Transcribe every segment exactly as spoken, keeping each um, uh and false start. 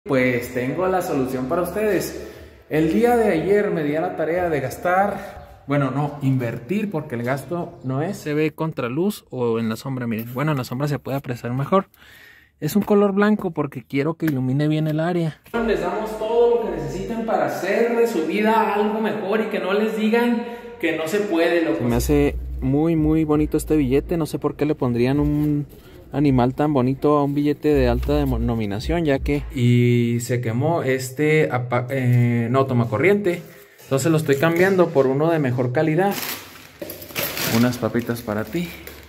Pues tengo la solución para ustedes. El día de ayer me di a la tarea de gastar, bueno, no, invertir, porque el gasto no es. Se ve contraluz o en la sombra, miren. Bueno, en la sombra se puede apreciar mejor. Es un color blanco porque quiero que ilumine bien el área. Les damos todo lo que necesiten para hacer de su vida algo mejor y que no les digan que no se puede. Loco. Me hace muy, muy bonito este billete. No sé por qué le pondrían un animal tan bonito a un billete de alta denominación, ya que y se quemó este eh, no toma corriente, entonces lo estoy cambiando por uno de mejor calidad. Unas papitas para ti.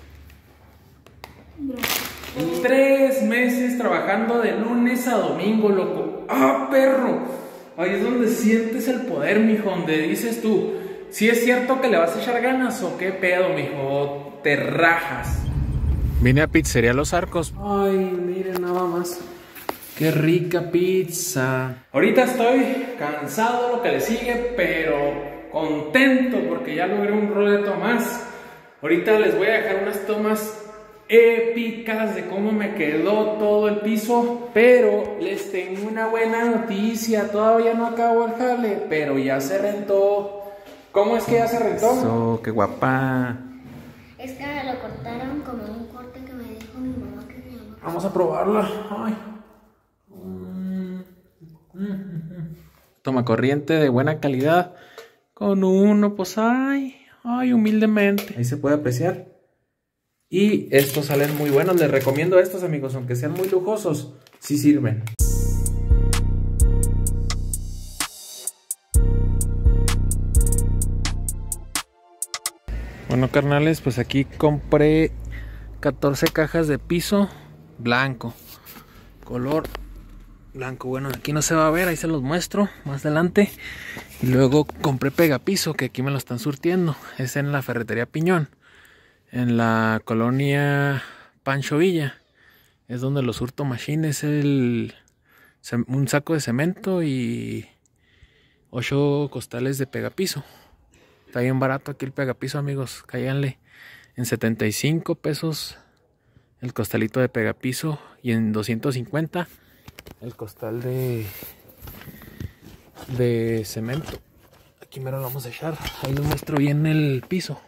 Tres meses trabajando de lunes a domingo, loco. ¡Ah, perro! Ahí es donde sientes el poder, mijo, donde dices tú, si es cierto que le vas a echar ganas o qué pedo, mijo, te rajas. Vine a Pizzería Los Arcos. Ay, miren nada más. Qué rica pizza. Ahorita estoy cansado de lo que le sigue, pero contento porque ya logré un roleto más. Ahorita les voy a dejar unas tomas épicas de cómo me quedó todo el piso. Pero les tengo una buena noticia. Todavía no acabo el jale, pero ya se rentó. ¿Cómo es que ya se rentó? Eso, qué guapa. Es que lo cortaron como un corte que me dijo mi mamá que se llama. Vamos a probarla. Ay. Toma corriente de buena calidad. Con uno, pues ay, ay, humildemente. Ahí se puede apreciar. Y estos salen muy buenos. Les recomiendo estos, amigos, aunque sean muy lujosos, sí sirven. Bueno, carnales, pues aquí compré catorce cajas de piso blanco, color blanco. Bueno, aquí no se va a ver, ahí se los muestro más adelante. Y luego compré pegapiso, que aquí me lo están surtiendo. Es en la ferretería Piñón, en la colonia Pancho Villa. Es donde lo surto machine. Es el, un saco de cemento y ocho costales de pegapiso. Está bien barato aquí el pegapiso, amigos. Cáiganle en setenta y cinco pesos el costalito de pegapiso y en doscientos cincuenta el costal de de cemento. Aquí me lo vamos a echar. Ahí les muestro bien el piso.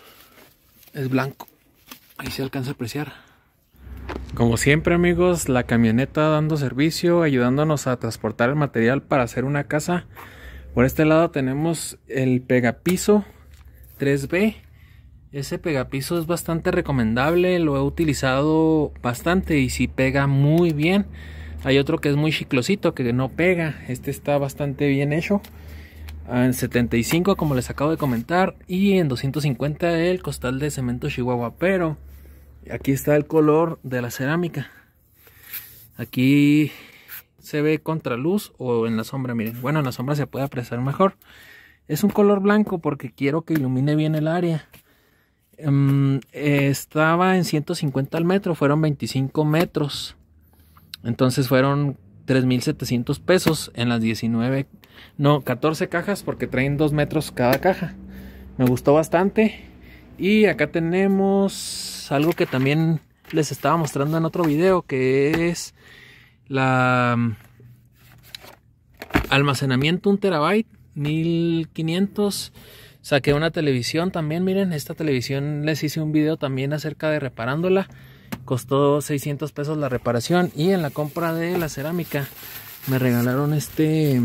Es blanco. Ahí se alcanza a apreciar. Como siempre, amigos, la camioneta dando servicio, ayudándonos a transportar el material para hacer una casa. Por este lado tenemos el pegapiso tres B. Ese pegapiso es bastante recomendable, lo he utilizado bastante y sí pega muy bien. Hay otro que es muy chiclosito, que no pega. Este está bastante bien hecho. En setenta y cinco, como les acabo de comentar, y en doscientos cincuenta el costal de cemento Chihuahua. Pero aquí está el color de la cerámica. Aquí se ve contraluz o en la sombra, miren. Bueno, en la sombra se puede apreciar mejor. Es un color blanco porque quiero que ilumine bien el área. Um, eh, estaba en ciento cincuenta al metro, fueron veinticinco metros. Entonces fueron tres mil setecientos pesos en las diecinueve, no, catorce cajas, porque traen dos metros cada caja. Me gustó bastante. Y acá tenemos algo que también les estaba mostrando en otro video, que es la um, almacenamiento un terabyte, mil quinientos. Saqué una televisión también, miren, esta televisión les hice un video también acerca de reparándola. Costó seiscientos pesos la reparación. Y en la compra de la cerámica me regalaron este.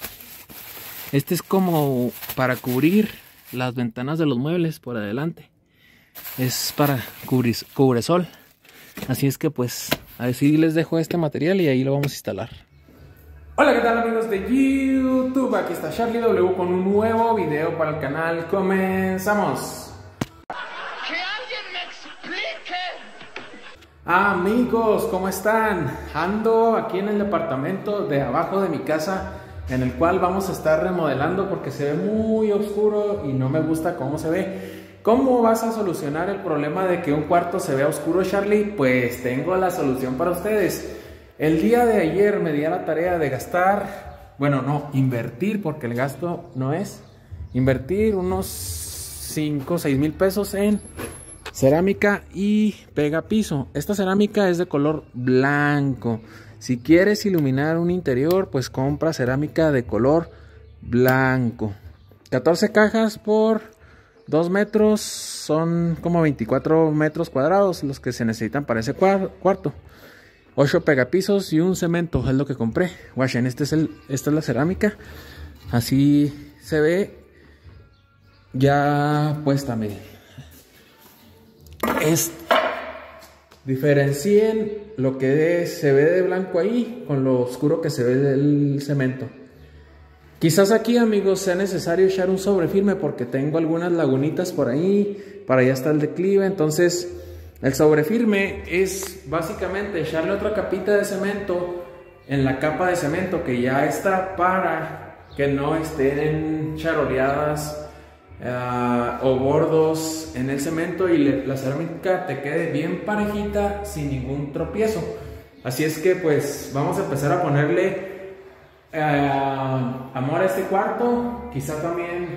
Este es como para cubrir las ventanas de los muebles por adelante. Es para cubrir, cubresol. Así es que pues así les dejo este material y ahí lo vamos a instalar. Hola, ¿qué tal, amigos de YouTube? Aquí está Charlie W con un nuevo video para el canal. Comenzamos. ¡Que alguien me explique! Amigos, ¿cómo están? Ando aquí en el departamento de abajo de mi casa, en el cual vamos a estar remodelando porque se ve muy oscuro y no me gusta cómo se ve. ¿Cómo vas a solucionar el problema de que un cuarto se vea oscuro, Charlie? Pues tengo la solución para ustedes. El día de ayer me di a la tarea de gastar, bueno, no, invertir, porque el gasto no es, invertir unos cinco o seis mil pesos en cerámica y pegapiso. Esta cerámica es de color blanco. Si quieres iluminar un interior, pues compra cerámica de color blanco. catorce cajas por dos metros, son como veinticuatro metros cuadrados los que se necesitan para ese cuarto. ocho pegapisos y un cemento es lo que compré. Guachen, este es el, esta es la cerámica. Así se ve ya puesta, miren. Es, diferencien lo que es, se ve de blanco ahí con lo oscuro que se ve del cemento. Quizás aquí, amigos, sea necesario echar un sobrefirme porque tengo algunas lagunitas por ahí. Para allá está el declive. Entonces el sobrefirme es básicamente echarle otra capita de cemento en la capa de cemento que ya está, para que no estén charoleadas Uh, o bordos en el cemento y le, la cerámica te quede bien parejita sin ningún tropiezo. Así es que pues vamos a empezar a ponerle uh, amor a este cuarto. Quizá también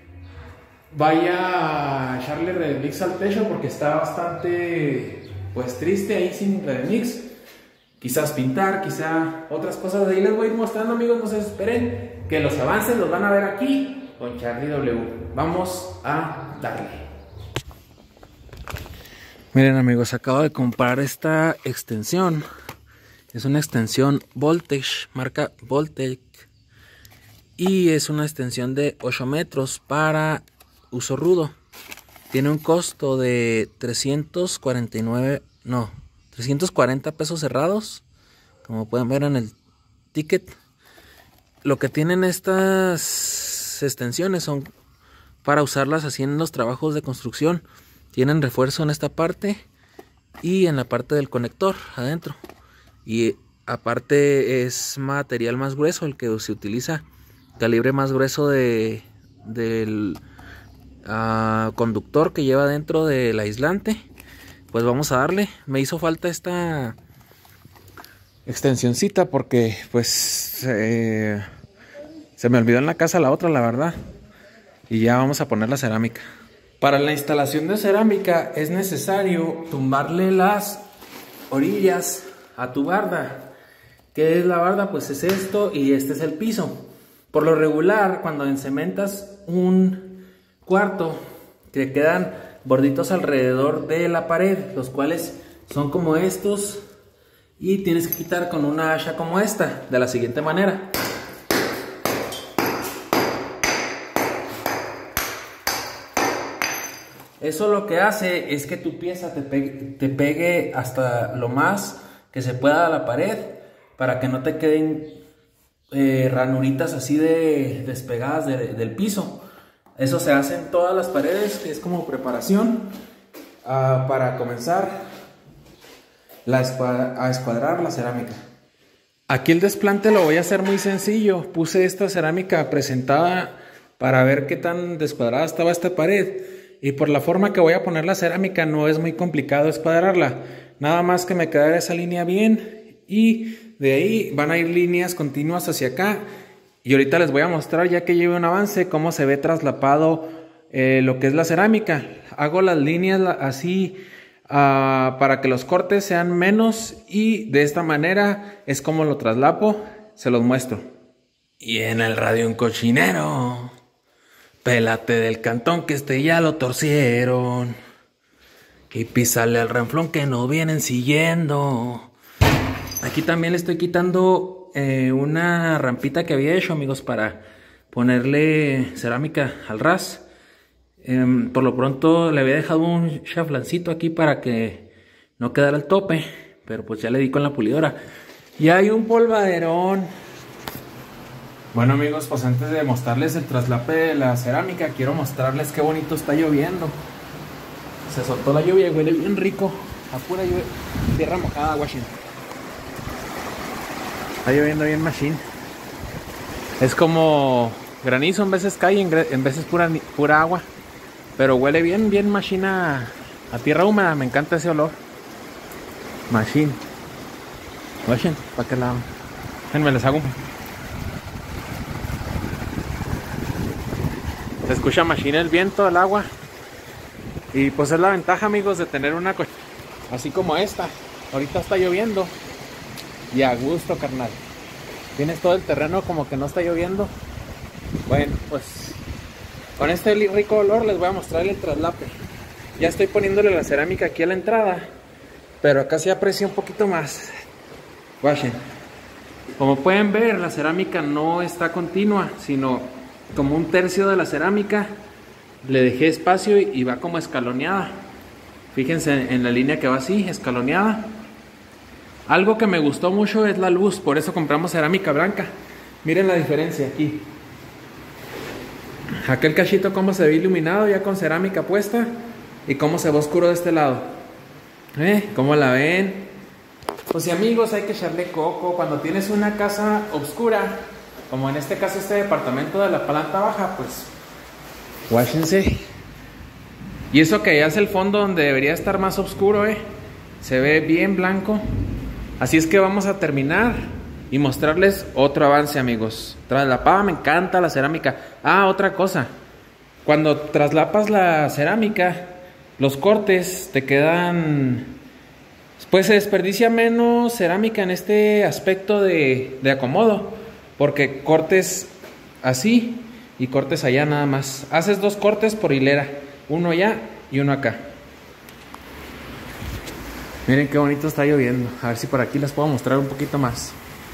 vaya a echarle Redmix al techo porque está bastante pues triste ahí sin Redmix. Quizás pintar, quizá otras cosas. De ahí les voy a ir mostrando, amigos, no se esperen que los avances los van a ver aquí con Charlie W. Vamos a darle. Miren, amigos, acabo de comprar esta extensión. Es una extensión Voltage, marca Voltage, y es una extensión de ocho metros para uso rudo. Tiene un costo de trescientos cuarenta y nueve, no, trescientos cuarenta pesos cerrados, como pueden ver en el ticket. Lo que tienen estas extensiones son para usarlas así en los trabajos de construcción. Tienen refuerzo en esta parte y en la parte del conector adentro, y aparte es material más grueso el que se utiliza, calibre más grueso de del uh, conductor que lleva dentro del aislante. Pues vamos a darle. Me hizo falta esta extensioncita porque pues eh, se me olvidó en la casa la otra, la verdad. Y ya vamos a poner la cerámica. Para la instalación de cerámica es necesario tumbarle las orillas a tu barda. ¿Qué es la barda? Pues es esto y este es el piso. Por lo regular, cuando encementas un cuarto, te quedan borditos alrededor de la pared, los cuales son como estos, y tienes que quitar con una hacha como esta, de la siguiente manera. Eso lo que hace es que tu pieza te pegue, te pegue hasta lo más que se pueda a la pared, para que no te queden eh, ranuritas así de despegadas de, del piso. Eso se hace en todas las paredes, que es como preparación uh, para comenzar la escuadra, a escuadrar la cerámica. Aquí el desplante lo voy a hacer muy sencillo. Puse esta cerámica presentada para ver qué tan descuadrada estaba esta pared. Y por la forma que voy a poner la cerámica no es muy complicado escuadrarla. Nada más que me quedara esa línea bien, y de ahí van a ir líneas continuas hacia acá. Y ahorita les voy a mostrar, ya que lleve un avance, cómo se ve traslapado eh, lo que es la cerámica. Hago las líneas así uh, para que los cortes sean menos, y de esta manera es como lo traslapo. Se los muestro. Y en el radio un cochinero. Pélate del cantón que este ya lo torcieron. Y písale al renflón que no vienen siguiendo. Aquí también le estoy quitando eh, una rampita que había hecho, amigos, para ponerle cerámica al ras. Eh, por lo pronto le había dejado un chaflancito aquí para que no quedara el tope, pero pues ya le di con la pulidora. Y hay un polvaderón. Bueno, amigos, pues antes de mostrarles el traslape de la cerámica, quiero mostrarles qué bonito está lloviendo. Se soltó la lluvia y huele bien rico. A pura lluvia, tierra mojada, Washington. Está lloviendo bien machine. Es como granizo, en veces cae, en, en veces pura, pura agua. Pero huele bien, bien machine a, a tierra húmeda. Me encanta ese olor. Machine. Washington, ¿para qué lado? Déjenme les hago. Se escucha machine el viento, el agua. Y pues es la ventaja, amigos, de tener una cochera así como esta. Ahorita está lloviendo y a gusto, carnal. Tienes todo el terreno como que no está lloviendo. Bueno, pues con este rico olor les voy a mostrar el traslape. Ya estoy poniéndole la cerámica aquí a la entrada, pero acá se aprecia un poquito más. Guachen. Como pueden ver, la cerámica no está continua, sino como un tercio de la cerámica le dejé espacio y va como escaloneada. Fíjense en la línea que va así, escaloneada. Algo que me gustó mucho es la luz, por eso compramos cerámica blanca. Miren la diferencia aquí. Aquel cachito cómo se ve iluminado ya con cerámica puesta y cómo se ve oscuro de este lado. ¿Eh? ¿Cómo la ven? Pues sí, amigos, hay que echarle coco. Cuando tienes una casa oscura, como en este caso este departamento de la planta baja, pues guáchense. Y eso que allá es el fondo donde debería estar más oscuro, ¿eh? Se ve bien blanco. Así es que vamos a terminar y mostrarles otro avance, amigos. Traslapada, me encanta la cerámica. Ah, otra cosa. Cuando traslapas la cerámica, los cortes te quedan... Pues se desperdicia menos cerámica en este aspecto de, de acomodo. Porque cortes así y cortes allá nada más. Haces dos cortes por hilera. Uno allá y uno acá. Miren qué bonito está lloviendo. A ver si por aquí les puedo mostrar un poquito más.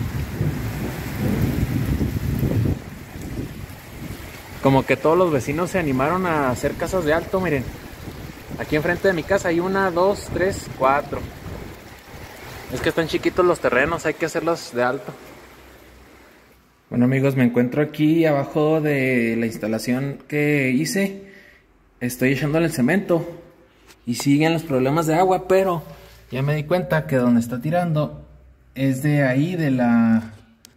Como que todos los vecinos se animaron a hacer casas de alto, miren. Aquí enfrente de mi casa hay una, dos, tres, cuatro. Es que están chiquitos los terrenos, hay que hacerlos de alto. Bueno, amigos, me encuentro aquí abajo de la instalación que hice. Estoy echándole el cemento y siguen los problemas de agua, pero ya me di cuenta que donde está tirando es de ahí, de la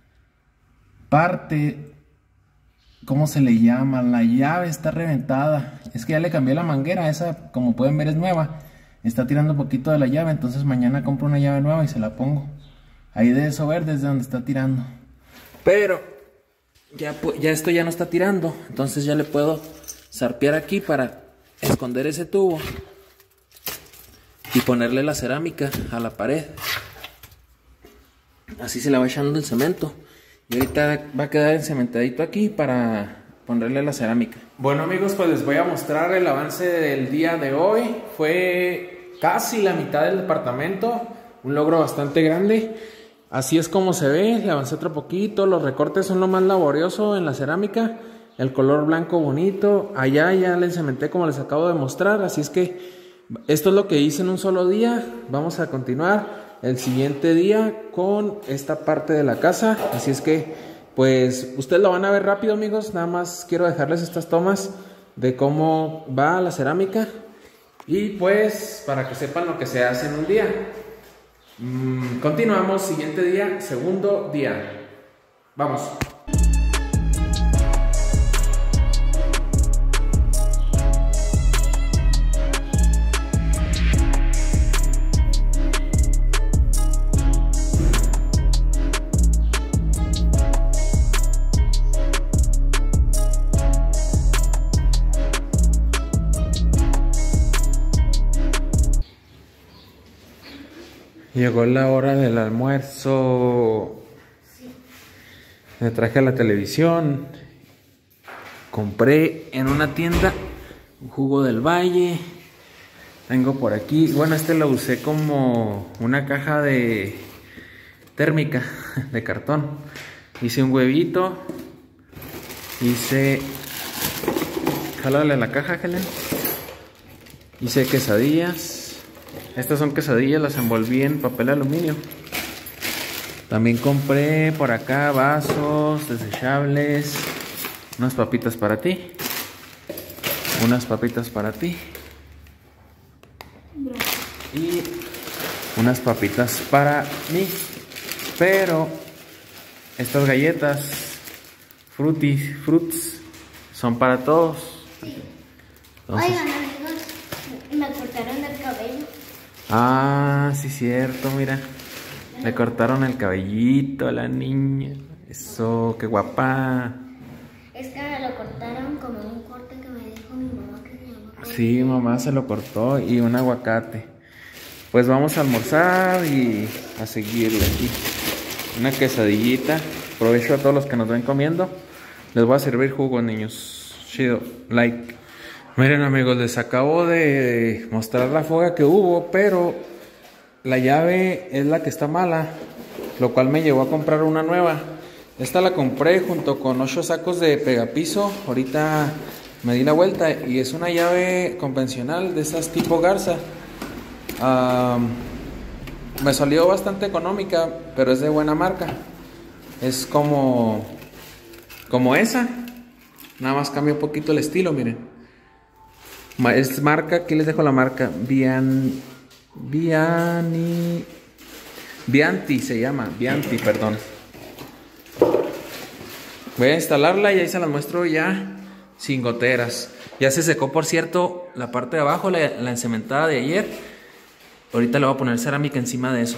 parte, ¿cómo se le llama? La llave está reventada. Es que ya le cambié la manguera, esa como pueden ver es nueva. Está tirando un poquito de la llave, entonces mañana compro una llave nueva y se la pongo. Ahí de eso ver desde donde está tirando. Pero ya, ya esto ya no está tirando, entonces ya le puedo zarpear aquí para esconder ese tubo y ponerle la cerámica a la pared. Así se le va echando el cemento y ahorita va a quedar encementadito aquí para ponerle la cerámica. Bueno, amigos, pues les voy a mostrar el avance del día de hoy. Fue casi la mitad del departamento, un logro bastante grande. Así es como se ve, le avancé otro poquito. Los recortes son lo más laborioso en la cerámica. El color blanco bonito. Allá ya le cementé como les acabo de mostrar. Así es que esto es lo que hice en un solo día. Vamos a continuar el siguiente día con esta parte de la casa. Así es que pues ustedes lo van a ver rápido, amigos. Nada más quiero dejarles estas tomas de cómo va la cerámica. Y pues para que sepan lo que se hace en un día. Mm, continuamos, siguiente día, segundo día. Vamos. Llegó la hora del almuerzo. Me traje la televisión. Compré en una tienda un jugo del Valle. Tengo por aquí, bueno, este lo usé como una caja de térmica de cartón. Hice un huevito. Hice... Jálale la caja, Helen. Hice quesadillas. Estas son quesadillas, las envolví en papel aluminio. También compré por acá vasos desechables. Unas papitas para ti. Unas papitas para ti. Y unas papitas para mí. Pero estas galletas Fruity Fruits son para todos. Entonces, oigan, amigos, me cortaron el cabello. Ah, sí, cierto, mira. Le cortaron el cabellito a la niña. Eso, qué guapa. Es que me lo cortaron como un corte que me dijo mi mamá que se llama. Sí, mamá se lo cortó y un aguacate. Pues vamos a almorzar y a seguirle aquí. una quesadillita. Aprovecho a todos los que nos ven comiendo. Les voy a servir jugo, niños. Chido, like. Miren, amigos, les acabo de mostrar la fuga que hubo, pero la llave es la que está mala, lo cual me llevó a comprar una nueva. Esta la compré junto con ocho sacos de pegapiso. Ahorita me di la vuelta y es una llave convencional de esas tipo Garza. Um, me salió bastante económica, pero es de buena marca. Es como, como esa, nada más cambia un poquito el estilo, miren. Es marca, aquí les dejo la marca, Bian, Biani, Bianti se llama, Bianti, perdón. Voy a instalarla y ahí se las muestro ya sin goteras. Ya se secó, por cierto, la parte de abajo, la, la encementada de ayer. Ahorita le voy a poner cerámica encima de eso.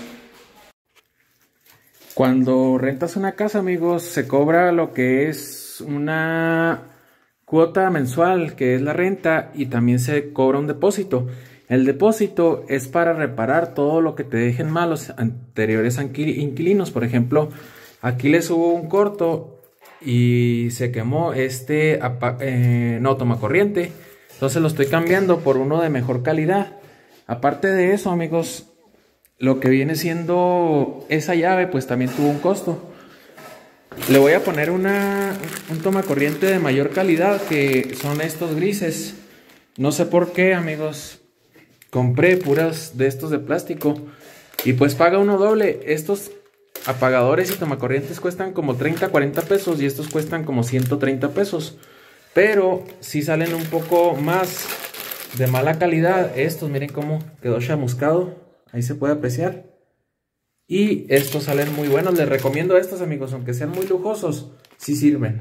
Cuando rentas una casa, amigos, se cobra lo que es una cuota mensual, que es la renta, y también se cobra un depósito. El depósito es para reparar todo lo que te dejen mal los anteriores inquilinos. Por ejemplo, aquí les hubo un corto y se quemó este eh, no toma corriente, entonces lo estoy cambiando por uno de mejor calidad. Aparte de eso, amigos, lo que viene siendo esa llave pues también tuvo un costo. Le voy a poner una, un tomacorriente de mayor calidad, que son estos grises. No sé por qué, amigos, compré puras de estos de plástico y pues paga uno doble. Estos apagadores y tomacorrientes cuestan como treinta, cuarenta pesos y estos cuestan como ciento treinta pesos. Pero sí salen un poco más de mala calidad. Estos, miren cómo quedó chamuscado, ahí se puede apreciar. Y estos salen muy buenos, les recomiendo estos, amigos, aunque sean muy lujosos, sí sirven.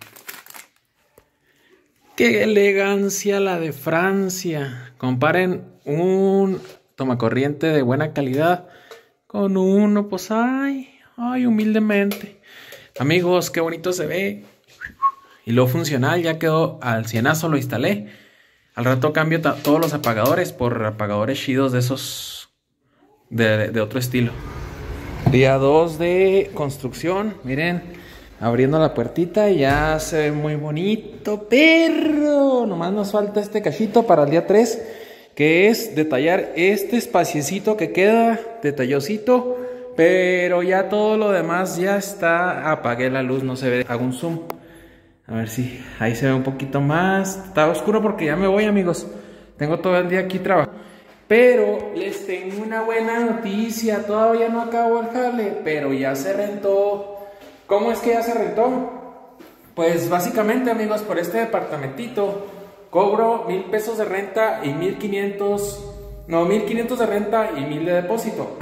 ¡Qué elegancia la de Francia! Comparen un tomacorriente de buena calidad con uno, pues ay, ay, humildemente. Amigos, qué bonito se ve. Y lo funcional ya quedó al cienazo, lo instalé. Al rato cambio todos los apagadores por apagadores chidos de esos, de, de, de otro estilo. Día dos de construcción, miren, abriendo la puertita y ya se ve muy bonito, pero nomás nos falta este cachito para el día tres, que es detallar este espaciecito que queda, detallosito, pero ya todo lo demás ya está. Apagué la luz, no se ve, hago un zoom, a ver si ahí se ve un poquito más. Está oscuro porque ya me voy, amigos, tengo todo el día aquí trabajando. Pero les tengo una buena noticia, todavía no acabo el jale, pero ya se rentó. ¿Cómo es que ya se rentó? Pues básicamente, amigos, por este departamentito cobro mil pesos de renta y mil quinientos, no, mil quinientos de renta y mil de depósito.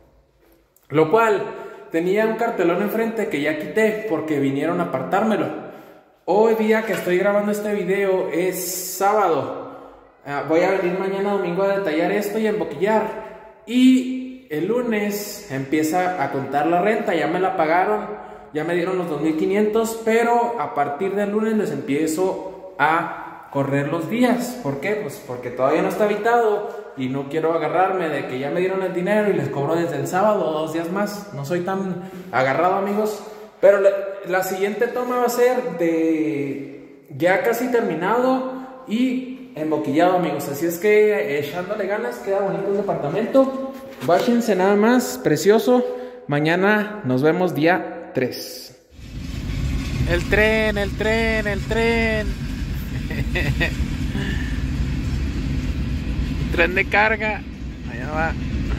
Lo cual tenía un cartelón enfrente que ya quité porque vinieron a apartármelo. Hoy día que estoy grabando este video es sábado. Uh, voy a venir mañana domingo a detallar esto y a emboquillar. Y el lunes empieza a contar la renta. Ya me la pagaron, ya me dieron los dos mil quinientos, pero a partir del lunes les empiezo a correr los días. ¿Por qué? Pues porque todavía no está habitado y no quiero agarrarme de que ya me dieron el dinero y les cobro desde el sábado o dos días más. No soy tan agarrado, amigos. Pero la, la siguiente toma va a ser de ya casi terminado y emboquillado, amigos. Así es que echándole ganas, queda bonito el departamento. Bájense nada más, precioso. Mañana nos vemos día tres. El tren, el tren, el tren. El tren de carga. Allá va.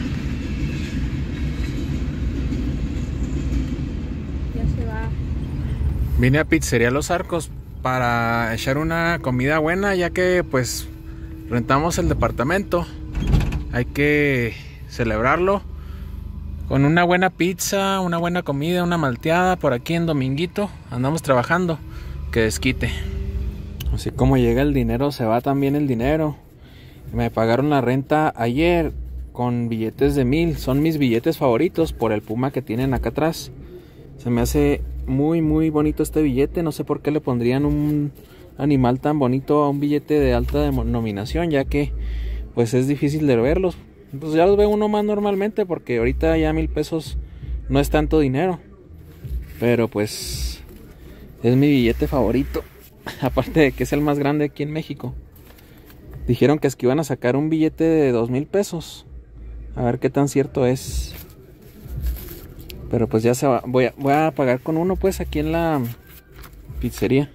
Ya se va. Vine a Pizzería Los Arcos para echar una comida buena, ya que pues rentamos el departamento. Hay que celebrarlo con una buena pizza, una buena comida, una malteada por aquí en Dominguito. Andamos trabajando, que desquite. Así como llega el dinero, se va también el dinero. Me pagaron la renta ayer con billetes de mil. Son mis billetes favoritos por el puma que tienen acá atrás. Se me hace muy muy bonito este billete. No sé por qué le pondrían un animal tan bonito a un billete de alta denominación, ya que pues es difícil de verlos. Pues ya los ve uno más normalmente, porque ahorita ya mil pesos no es tanto dinero, pero pues es mi billete favorito. Aparte de que es el más grande aquí en México. Dijeron que es que iban a sacar un billete de dos mil pesos. A ver qué tan cierto es. Pero pues ya se va. Voy a, voy a pagar con uno pues aquí en la pizzería.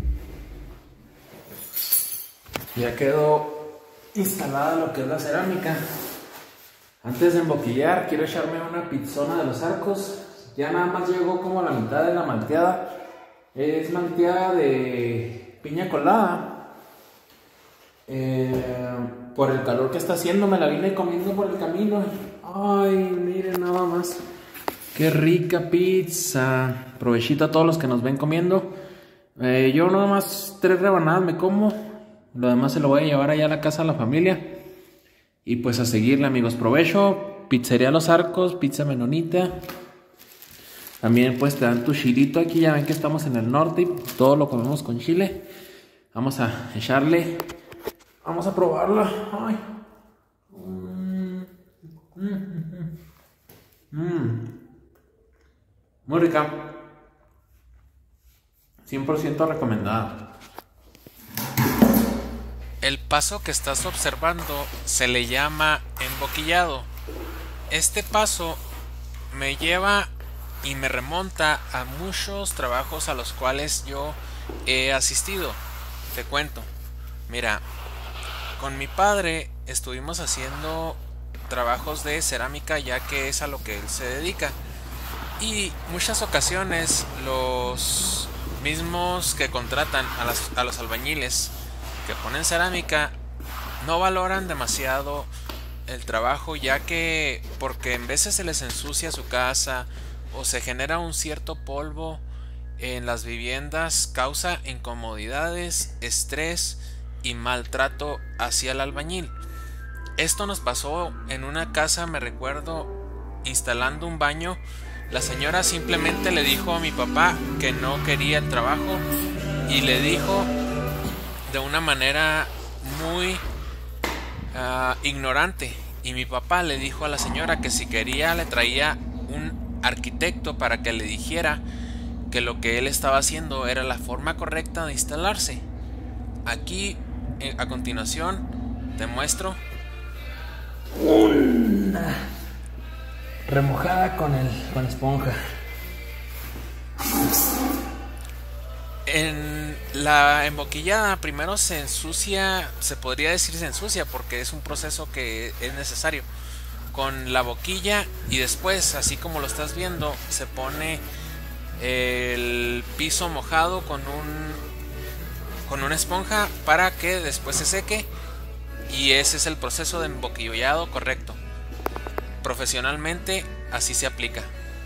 Ya quedó instalada lo que es la cerámica. Antes de emboquillar quiero echarme una pizzona de los Arcos. Ya nada más llegó como la mitad de la malteada. Es malteada de piña colada. Eh, por el calor que está haciendo me la vine comiendo por el camino. Ay, miren nada más. Qué rica pizza. Provechito a todos los que nos ven comiendo. Eh, yo nada más tres rebanadas me como. Lo demás se lo voy a llevar allá a la casa a la familia. Y pues a seguirle, amigos. Provecho. Pizzería Los Arcos, pizza menonita. También pues te dan tu chilito aquí. Ya ven que estamos en el norte y todo lo comemos con chile. Vamos a echarle. Vamos a probarla. Ay. Mm. Mm. Mm. Muy rica. cien por ciento recomendada. El paso que estás observando se le llama emboquillado. Este paso me lleva y me remonta a muchos trabajos a los cuales yo he asistido. Te cuento. Mira, con mi padre estuvimos haciendo trabajos de cerámica, ya que es a lo que él se dedica. Y muchas ocasiones los mismos que contratan a, las, a los albañiles que ponen cerámica no valoran demasiado el trabajo, ya que porque en veces se les ensucia su casa o se genera un cierto polvo en las viviendas, causa incomodidades, estrés y maltrato hacia el albañil. Esto nos pasó en una casa, me recuerdo, instalando un baño. La señora simplemente le dijo a mi papá que no quería el trabajo y le dijo de una manera muy uh, ignorante. Y mi papá le dijo a la señora que si quería le traía un arquitecto para que le dijera que lo que él estaba haciendo era la forma correcta de instalarse. Aquí eh, a continuación te muestro una remojada con el con esponja. En la emboquillada primero se ensucia, se podría decir se ensucia porque es un proceso que es necesario con la boquilla, y después, así como lo estás viendo, se pone el piso mojado con un con una esponja para que después se seque, y ese es el proceso de emboquillado correcto. Profesionalmente así se aplica.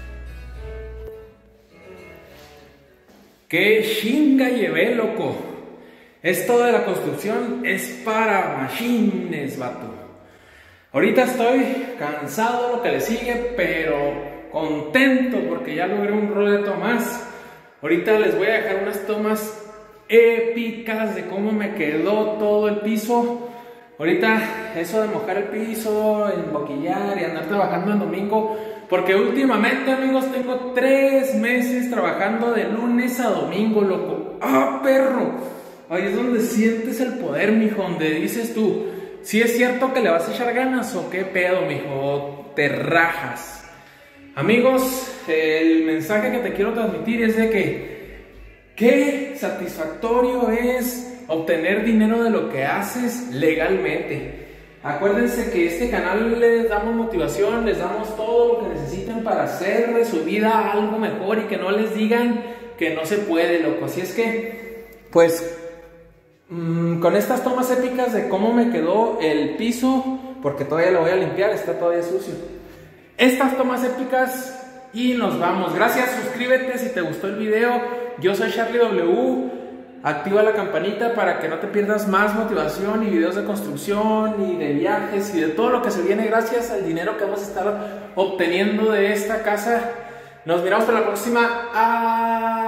¡Qué chinga llevé, loco! Esto de la construcción es para machines, vato. Ahorita estoy cansado de lo que le sigue, pero contento porque ya logré un roleto más. Ahorita les voy a dejar unas tomas épicas de cómo me quedó todo el piso. Ahorita eso de mojar el piso, emboquillar y andar trabajando en domingo, porque últimamente, amigos, tengo tres meses trabajando de lunes a domingo, loco. ¡Ah, perro! Ahí es donde sientes el poder, mijo, donde dices tú, si es cierto que le vas a echar ganas o qué pedo, mijo, te rajas. Amigos, el mensaje que te quiero transmitir es de que qué satisfactorio es obtener dinero de lo que haces legalmente. Acuérdense que este canal les damos motivación, les damos todo lo que necesitan para hacer de su vida algo mejor y que no les digan que no se puede, loco. Así es que, pues, mmm, con estas tomas épicas de cómo me quedó el piso, porque todavía lo voy a limpiar, está todavía sucio. Estas tomas épicas y nos vamos. Gracias, suscríbete si te gustó el video. Yo soy Charlie W. Activa la campanita para que no te pierdas más motivación y videos de construcción y de viajes y de todo lo que se viene gracias al dinero que vamos a estar obteniendo de esta casa. Nos miramos para la próxima. ¡Ah!